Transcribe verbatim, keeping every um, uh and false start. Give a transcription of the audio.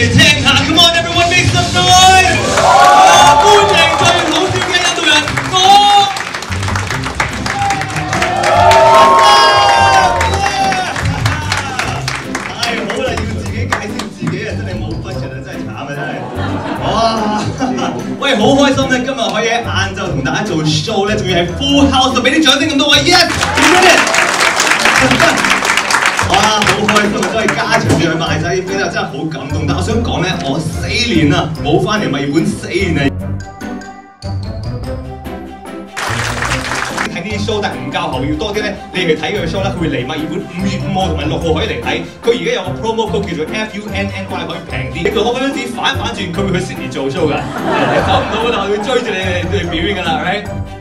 哋聽下 ，Come on everyone make some noise！ 歡迎最好笑嘅印度人我。太好啦，要自己解釋自己啊，真係冇 budget啊，真係慘啊，真係。哇！喂，好開心咧，今日可以喺晏晝同大家做 show 咧，仲要係 full house， 俾啲掌聲咁多位 ，yes！ 哇！好開心啊，真係加場住去賣晒啲飛啦，真係好感動。但我想講咧，我四年啊冇翻嚟墨爾本四年啊。睇呢啲 show，但係唔夠後要多啲咧，你去睇佢嘅 show 咧，佢會嚟墨爾本五月五號同埋六號可以嚟睇。佢而家有個 promo code 叫做 F U N N Y， 可以平啲。你攞嗰張紙反反轉，佢會去悉尼做 show 㗎。你走唔到嗰度，佢會追住你哋嚟表演㗎啦，係咪？